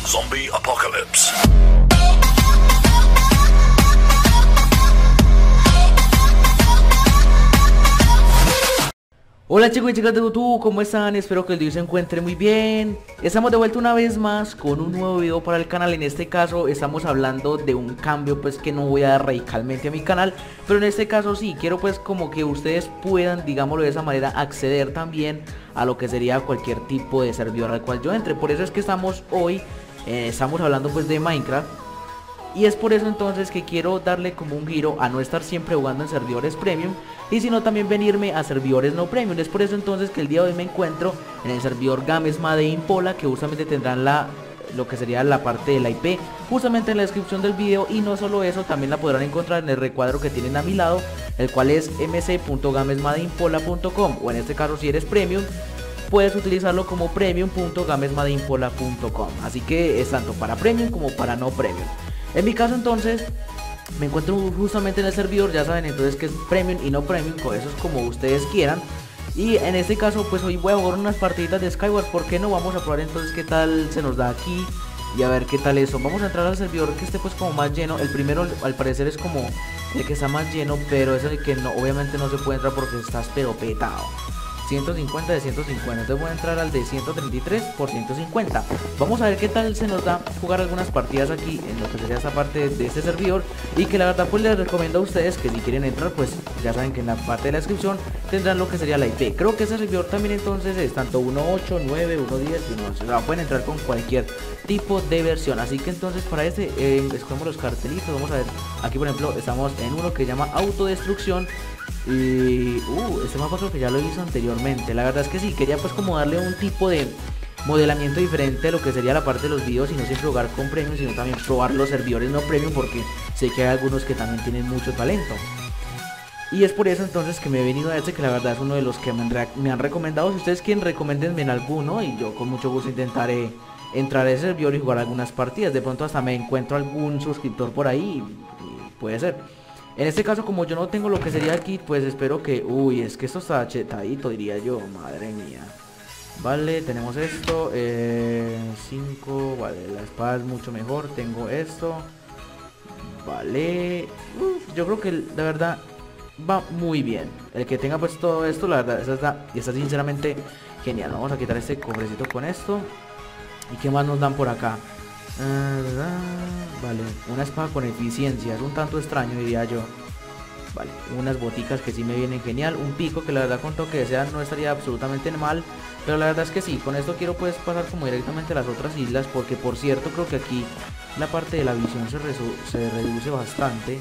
Zombie Apocalypse. Hola chicos y chicas de YouTube, ¿cómo están? Espero que el día se encuentre muy bien. Estamos de vuelta una vez más con un nuevo video para el canal. En este caso estamos hablando de un cambio pues que no voy a dar radicalmente a mi canal, pero en este caso sí, quiero pues como que ustedes puedan, digámoslo de esa manera, acceder también a lo que sería cualquier tipo de servidor al cual yo entre. Por eso es que estamos hoy, estamos hablando pues de Minecraft. Y es por eso entonces que quiero darle como un giro a no estar siempre jugando en servidores premium, y sino también venirme a servidores no premium. Es por eso entonces que el día de hoy me encuentro en el servidor Gamesma de Impola, que justamente tendrán lo que sería la parte de la IP justamente en la descripción del video. Y no solo eso, también la podrán encontrar en el recuadro que tienen a mi lado, el cual es mc.gamesmadeimpola.com, o en este caso si eres premium puedes utilizarlo como premium.gamesmadeimpola.com. Así que es tanto para premium como para no premium. En mi caso entonces me encuentro justamente en el servidor, ya saben entonces que es premium y no premium, con eso es como ustedes quieran. Y en este caso pues hoy voy a jugar unas partiditas de Skyward. ¿Por qué no? Vamos a probar entonces qué tal se nos da aquí y a ver qué tal eso. Vamos a entrar al servidor que esté pues como más lleno. El primero al parecer es como el que está más lleno, pero es el que no, obviamente no se puede entrar porque estás pero petado. 150 de 150, entonces voy a entrar al de 133 por 150. Vamos a ver qué tal se nos da jugar algunas partidas aquí en lo que sería esta parte de este servidor. Y que la verdad pues les recomiendo a ustedes que si quieren entrar pues ya saben que en la parte de la descripción tendrán lo que sería la IP. Creo que ese servidor también entonces es tanto 1.8, 9, 1.10 y 1.11, o sea, pueden entrar con cualquier tipo de versión. Así que entonces para este escogemos los cartelitos. Vamos a ver, aquí por ejemplo estamos en uno que se llama autodestrucción. Y este mapa creo que ya lo hizo anteriormente. La verdad es que sí, quería pues como darle un tipo de modelamiento diferente a lo que sería la parte de los videos, y no siempre jugar con premium, sino también probar los servidores no premium, porque sé que hay algunos que también tienen mucho talento. Y es por eso entonces que me he venido a este, que la verdad es uno de los que me han recomendado. Si ustedes quieren, recomiéndenme en alguno y yo con mucho gusto intentaré entrar a ese servidor y jugar algunas partidas. De pronto hasta me encuentro algún suscriptor por ahí y puede ser. En este caso, como yo no tengo lo que sería el kit, pues espero que... Uy, es que esto está chetadito, diría yo. Madre mía. Vale, tenemos esto. 5. Vale, la espada es mucho mejor. Tengo esto. Vale. Yo creo que la verdad va muy bien. El que tenga pues todo esto, la verdad, está sinceramente genial. Vamos a quitar este cofrecito con esto. ¿Y qué más nos dan por acá? Vale, una espada con eficiencia, es un tanto extraño diría yo. Vale, unas boticas que sí me vienen genial. Un pico que la verdad con toque de sea no estaría absolutamente mal. Pero la verdad es que sí, con esto quiero pues pasar como directamente a las otras islas. Porque por cierto creo que aquí la parte de la visión se reduce bastante.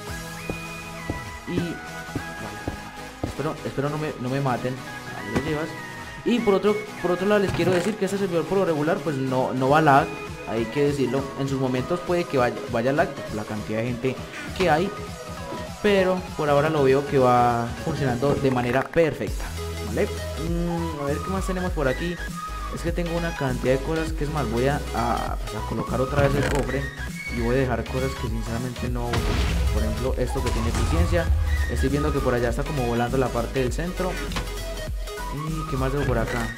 Y vale, espero no me maten. Ahí lo llevas. Y por otro lado les quiero decir que este servidor por lo regular pues no va lag. Hay que decirlo, en sus momentos puede que vaya lag, la cantidad de gente que hay, pero por ahora lo veo que va funcionando de manera perfecta, ¿vale? A ver qué más tenemos por aquí. Es que tengo una cantidad de cosas que es más, voy a colocar otra vez el cofre y voy a dejar cosas que sinceramente no uso. Por ejemplo, esto que tiene eficiencia. Estoy viendo que por allá está como volando la parte del centro. ¿Y qué más tengo por acá?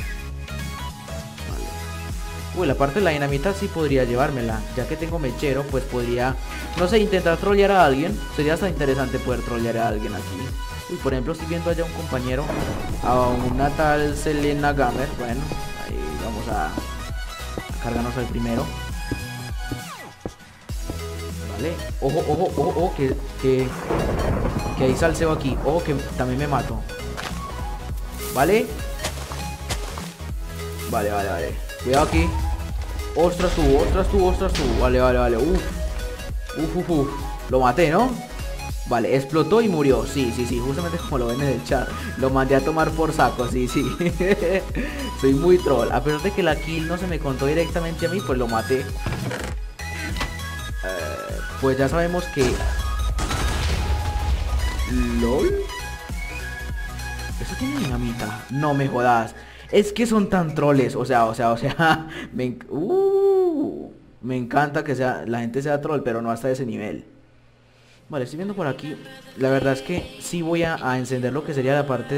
Uy, la parte de la dinamita sí podría llevármela. Ya que tengo mechero, pues podría, no sé, intentar trollear a alguien. Sería hasta interesante poder trollear a alguien aquí. Uy, por ejemplo, estoy viendo allá un compañero, a una tal Selena Gamer. Bueno, ahí vamos a cargarnos al primero. Vale, ojo, que hay salseo aquí. Ojo que también me mato. Vale. Vale. Cuidado aquí. Ostras tú. Vale. Uf. Lo maté, ¿no? Vale, explotó y murió. Sí, justamente como lo ven en el chat. Lo mandé a tomar por saco, sí. Soy muy troll. A pesar de que la kill no se me contó directamente a mí, pues lo maté. Pues ya sabemos que... ¿LOL? ¿Eso tiene dinamita? No me jodas. Es que son tan troles, o sea, me encanta que la gente sea troll, pero no hasta ese nivel. Vale, estoy viendo por aquí. La verdad es que sí voy a encender lo que sería la parte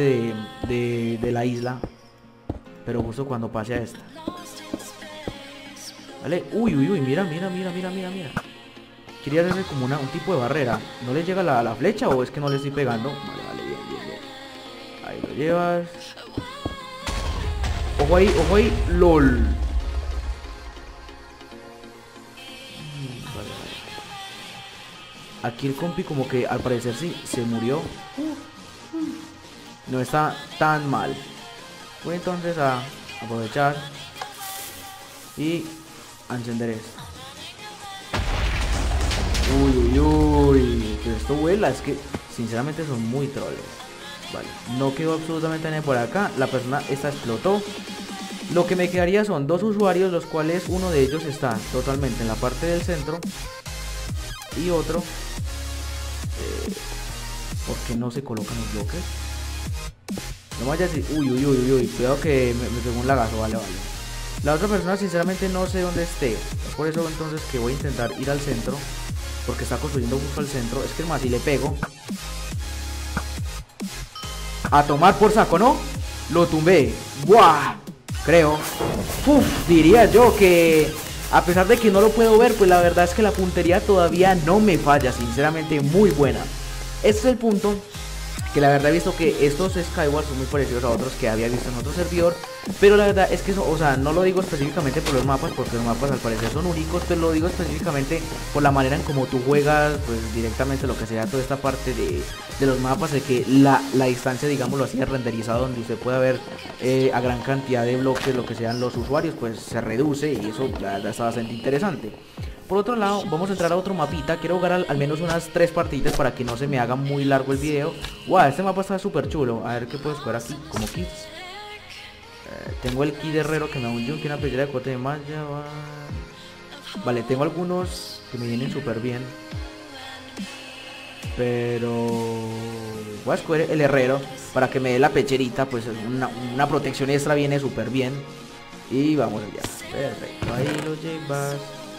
de la isla, pero justo cuando pase a esta. Vale, uy, uy, uy, mira, mira, mira, mira, mira, mira. Quería hacerle como un tipo de barrera. ¿No le llega la flecha o es que no le estoy pegando? Vale, vale, bien, bien, bien. Ahí lo llevas. Ojo ahí, LOL. Vale, vale. Aquí el compi como que al parecer sí, se murió. No está tan mal. Voy entonces a aprovechar y a encender esto. Uy, uy, uy. Pero esto vuela, es que sinceramente son muy troles. Vale, no quedó absolutamente nadie por acá. La persona esta explotó. Lo que me quedaría son dos usuarios, los cuales uno de ellos está totalmente en la parte del centro y otro ¿por qué no se colocan los bloques? No vaya a decir, uy, uy, uy, uy, uy, cuidado que me pegó un lagazo, vale, vale. La otra persona sinceramente no sé dónde esté. Es por eso entonces que voy a intentar ir al centro, porque está construyendo justo al centro. Es que más si le pego, a tomar por saco, ¿no? Lo tumbé. ¡Buah! Creo. Uf, diría yo que a pesar de que no lo puedo ver, pues la verdad es que la puntería todavía no me falla. Sinceramente muy buena. Este es el punto, que la verdad he visto que estos Skyward son muy parecidos a otros que había visto en otro servidor. Pero la verdad es que eso, o sea, no lo digo específicamente por los mapas, porque los mapas al parecer son únicos, pero lo digo específicamente por la manera en cómo tú juegas, pues directamente lo que sea toda esta parte de los mapas, de que la distancia, digámoslo así, renderizado, donde usted pueda ver a gran cantidad de bloques, lo que sean los usuarios, pues se reduce y eso la verdad está bastante interesante. Por otro lado, vamos a entrar a otro mapita. Quiero jugar al menos unas 3 partidas para que no se me haga muy largo el video. Wow, este mapa está súper chulo. A ver qué puedo jugar aquí como kits. Tengo el kit de herrero que me da un yunque, una playera de cote de malla. Vale, tengo algunos que me vienen súper bien. Pero voy a escoger el herrero para que me dé la pecherita. Pues una protección extra viene súper bien. Y vamos allá. Perfecto, ahí lo llevas.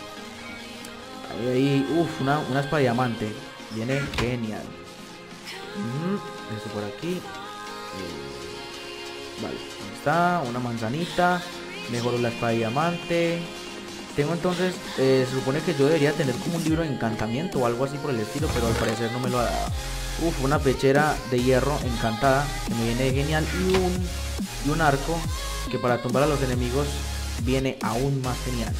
Ahí, uff, una espada de diamante. Viene genial. Esto por aquí. Vale, ahí está, una manzanita. Mejoro la espada de diamante. Tengo entonces, se supone que yo debería tener como un libro de encantamiento o algo así por el estilo, pero al parecer no me lo ha dado. Uff, una pechera de hierro encantada, que me viene genial. Y un arco, que para tumbar a los enemigos viene aún más genial.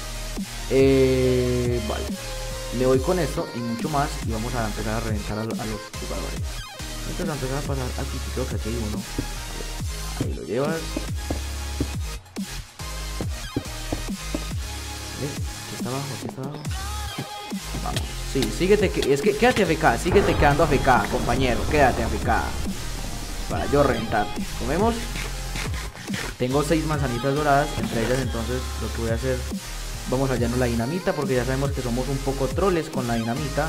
Vale, le voy con esto y mucho más y vamos a empezar a reventar a los jugadores. Entonces a empezar a pasar aquí, creo que aquí hay uno. Ahí lo llevas. Aquí está abajo, aquí está abajo. Vamos, sí, síguete, es que quédate AFK, síguete quedando AFK, compañero, quédate AFK para yo reventarte. Comemos. Tengo 6 manzanitas doradas, entre ellas entonces lo que voy a hacer, vamos a hallarnos la dinamita, porque ya sabemos que somos un poco troles con la dinamita.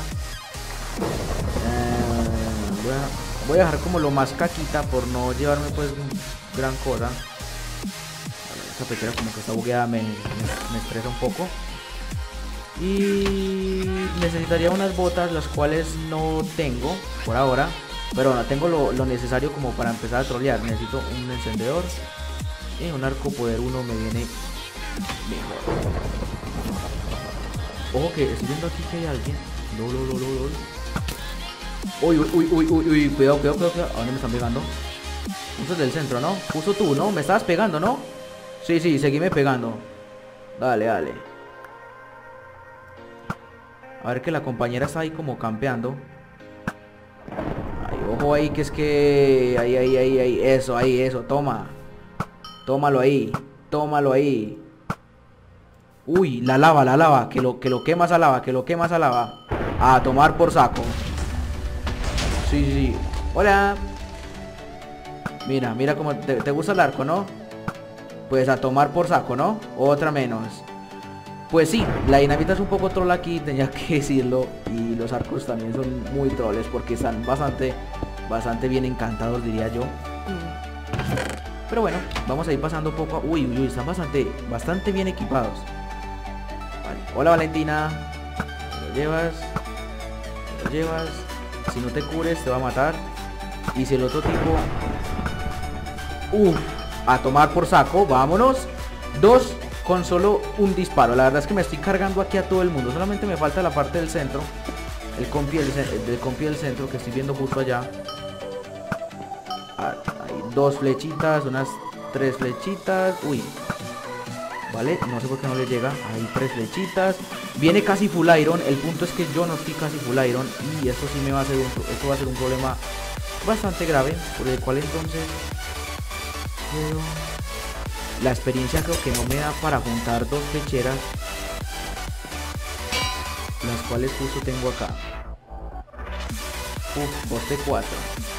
Voy a dejar como lo más caquita por no llevarme pues gran cosa. Esta pechera como que está bugueada, me estresa un poco. Y necesitaría unas botas, las cuales no tengo por ahora, pero no tengo lo necesario como para empezar a trolear. Necesito un encendedor y un arco poder 1 me viene mejor. Ojo que estoy viendo aquí que hay alguien. Uy, uy, uy, uy, uy, cuidado, cuidado, cuidado. ¿A dónde me están pegando? Justo del centro, ¿no? Justo tú, ¿no? Me estabas pegando, ¿no? Sí, sí, seguime pegando. Dale, dale. A ver que la compañera está ahí como campeando. Ay, ojo ahí, que es que... Ahí, eso, toma. Tómalo ahí, tómalo ahí. Uy, la lava, que lo quemas a lava, que lo quemas a lava. A tomar por saco. Sí, sí, sí. Hola. Mira, mira cómo te gusta el arco, ¿no? Pues a tomar por saco, ¿no? Otra menos. Pues sí, la dinamita es un poco troll aquí, tenía que decirlo. Y los arcos también son muy troles porque están bastante bien encantados, diría yo. Pero bueno, vamos a ir pasando un poco. Uy, uy, uy, están bastante bien equipados. Vale. Hola Valentina. Te lo llevas. Te lo llevas. Si no te cures te va a matar. Y si el otro tipo... a tomar por saco, vámonos. 2 con solo un disparo. La verdad es que me estoy cargando aquí a todo el mundo. Solamente me falta la parte del centro. El compi del centro que estoy viendo justo allá. Hay 2 flechitas, unas 3 flechitas. Uy. Vale, no sé por qué no le llega. Hay 3 flechitas. Viene casi full iron. El punto es que yo no estoy casi full iron. Y esto sí me va a ser esto va a ser un problema bastante grave. Por el cual entonces la experiencia creo que no me da para juntar 2 pecheras, las cuales justo tengo acá. Poste 4.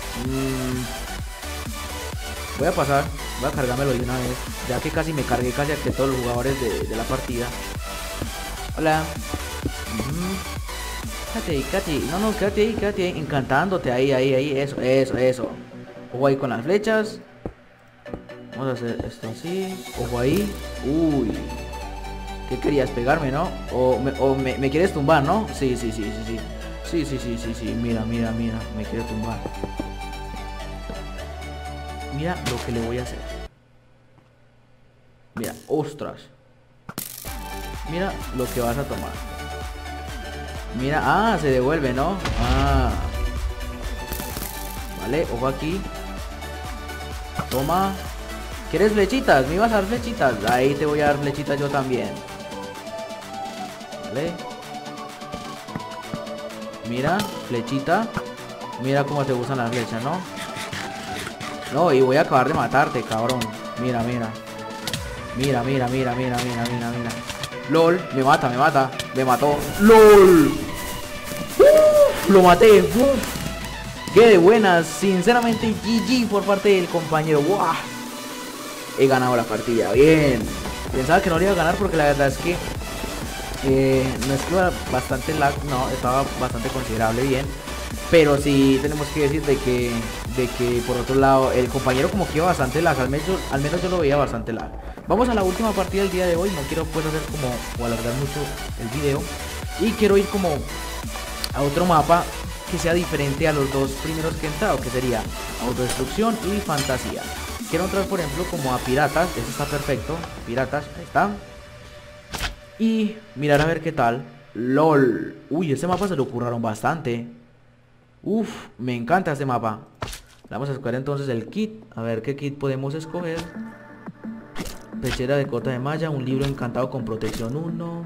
Voy a pasar, voy a cargármelo de una vez, ya que casi me cargué casi a que todos los jugadores de la partida. Hola. Quédate ahí, quédate ahí. No, quédate ahí, encantándote ahí, eso. Ojo ahí con las flechas. Vamos a hacer esto así. Ojo ahí. Uy. ¿Qué querías? Pegarme, ¿no? O me quieres tumbar, ¿no? Sí. Mira. Me quiere tumbar. Mira lo que le voy a hacer. Mira, ostras. Mira lo que vas a tomar. Mira, se devuelve, ¿no? Vale, ojo aquí. Toma. ¿Quieres flechitas? ¿Me ibas a dar flechitas? Ahí te voy a dar flechitas yo también. Vale. Mira, flechita. Mira cómo te gustan las flechas, ¿no? No, y voy a acabar de matarte, cabrón. Mira. LOL, me mató. LOL. Lo maté. Qué de buenas. Sinceramente, GG por parte del compañero. ¡Wow! He ganado la partida. Bien. Pensaba que no le iba a ganar porque la verdad es que no es que bastante lag. No, estaba bastante considerable bien. Pero sí tenemos que decir de que por otro lado el compañero como que iba bastante lag. Al menos yo lo veía bastante lag. Vamos a la última partida del día de hoy. No quiero pues hacer como o alargar mucho el video. Y quiero ir como a otro mapa que sea diferente a los 2 primeros que he entrado, que sería autodestrucción y fantasía. Quiero entrar por ejemplo como a piratas. Eso está perfecto. Piratas, ahí está. Y mirar a ver qué tal. LOL. Uy, este mapa se lo curraron bastante. Uf, me encanta este mapa. Vamos a escoger entonces el kit. A ver qué kit podemos escoger. Pechera de cota de malla. Un libro encantado con protección 1.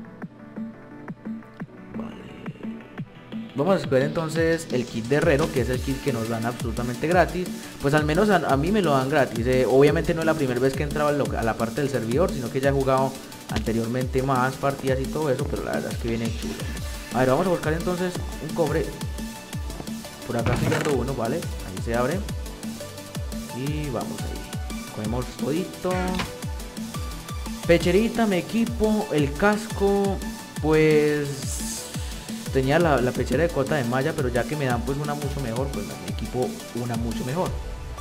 Vale. Vamos a escoger entonces el kit de herrero, que es el kit que nos dan absolutamente gratis. Pues al menos a mí me lo dan gratis. Obviamente no es la primera vez que entraba a la parte del servidor, sino que ya he jugado anteriormente más partidas y todo eso. Pero la verdad es que viene chulo. A ver, vamos a buscar entonces un cobre. Por acá estoy viendo uno, ¿vale? Ahí se abre. Y vamos ahí. Cogemos todito. Pecherita, me equipo. El casco, pues tenía la pechera de cota de malla, pero ya que me dan pues una mucho mejor, pues me equipo una mucho mejor.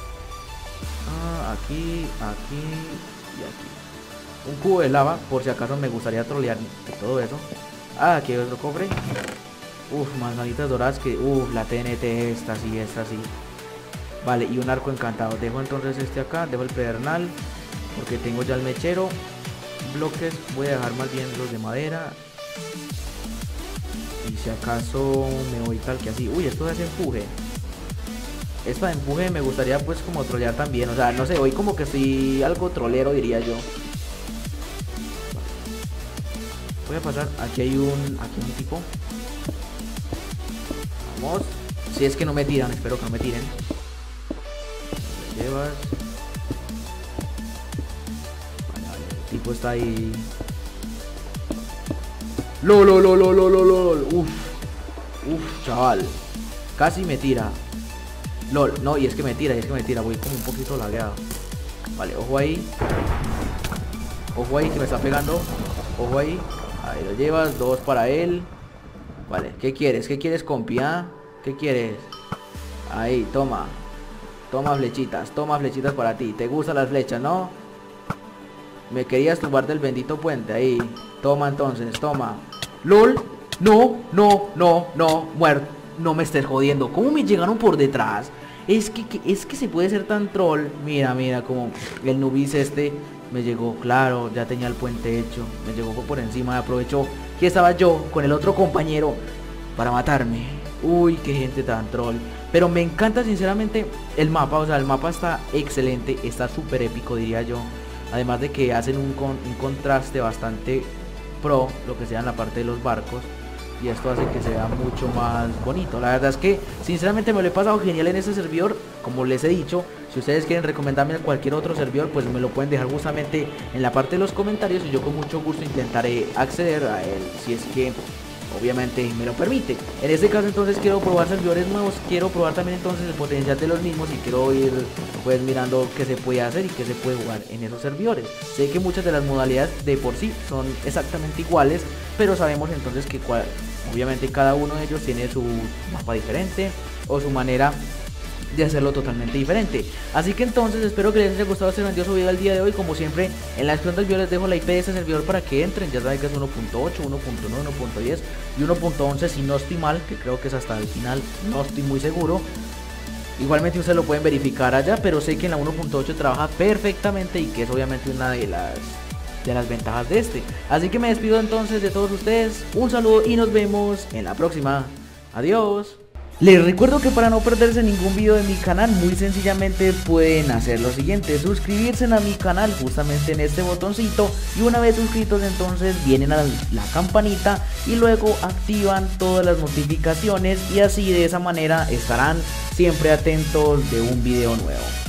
Aquí y aquí. Un cubo de lava, por si acaso me gustaría trolear de todo eso. Aquí hay otro cobre. Manzanitas doradas que... la TNT esta sí. Vale, y un arco encantado. Dejo entonces este acá, dejo el pedernal, porque tengo ya el mechero. Bloques, voy a dejar más bien los de madera. Y si acaso me voy tal que así. Esto es empuje. Esta de empuje me gustaría pues como trolear también. O sea, no sé, hoy como que estoy algo trolero, diría yo. Voy a pasar, aquí hay un tipo. Vamos. Si es que no me tiran, espero que no me tiren. Llevas. Vale, el tipo está ahí. LOL. Uf, chaval. Casi me tira. LOL, no, y es que me tira. Voy como un poquito lagueado. Vale, ojo ahí. Ojo ahí que me está pegando. Ojo ahí. Ahí lo llevas, 2 para él. Vale, ¿qué quieres? ¿Qué quieres, compi? ¿Qué quieres? Ahí, toma. Toma flechitas para ti. ¿Te gustan las flechas, no? Me querías tumbar del bendito puente. Ahí, toma entonces, toma. LOL, no, muerto. No me estés jodiendo. ¿Cómo me llegaron por detrás? Es que se puede ser tan troll. Mira como el nubis este me llegó, claro, ya tenía el puente hecho, me llegó por encima, aprovechó que estaba yo con el otro compañero para matarme. Uy, qué gente tan troll. Pero me encanta sinceramente el mapa, o sea, el mapa está excelente, está súper épico diría yo. Además de que hacen un contraste bastante pro, lo que sea en la parte de los barcos. Y esto hace que sea mucho más bonito. La verdad es que sinceramente me lo he pasado genial en este servidor. Como les he dicho, si ustedes quieren recomendarme cualquier otro servidor, pues me lo pueden dejar justamente en la parte de los comentarios. Y yo con mucho gusto intentaré acceder a él, si es que obviamente me lo permite. En este caso entonces quiero probar servidores nuevos, quiero probar también entonces el potencial de los mismos y quiero ir pues mirando qué se puede hacer y qué se puede jugar en esos servidores. Sé que muchas de las modalidades de por sí son exactamente iguales, pero sabemos entonces que obviamente cada uno de ellos tiene su mapa diferente o su manera de hacerlo totalmente diferente. Así que entonces espero que les haya gustado este grandioso video del día de hoy. Como siempre, en la descripción del video les dejo la IP de este servidor para que entren. Ya saben que es 1.8, 1.9, 1.10 y 1.11 si no estoy mal, que creo que es hasta el final, no estoy muy seguro. Igualmente ustedes lo pueden verificar allá, pero sé que en la 1.8 trabaja perfectamente y que es obviamente una de las ventajas de este. Así que me despido entonces de todos ustedes, un saludo y nos vemos en la próxima. Adiós. Les recuerdo que para no perderse ningún video de mi canal, muy sencillamente pueden hacer lo siguiente: suscribirse a mi canal justamente en este botoncito, y una vez suscritos entonces vienen a la campanita y luego activan todas las notificaciones, y así de esa manera estarán siempre atentos de un video nuevo.